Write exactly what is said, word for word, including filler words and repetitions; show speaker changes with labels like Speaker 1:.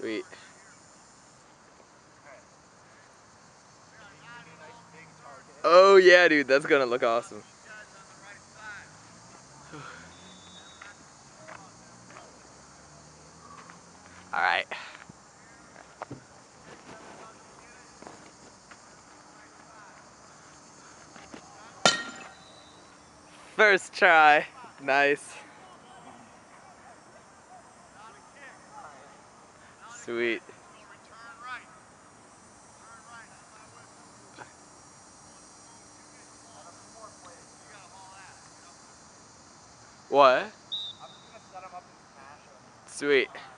Speaker 1: Sweet. Oh yeah, dude, that's gonna look awesome. All right. First try. Nice. Sweet. What? Sweet.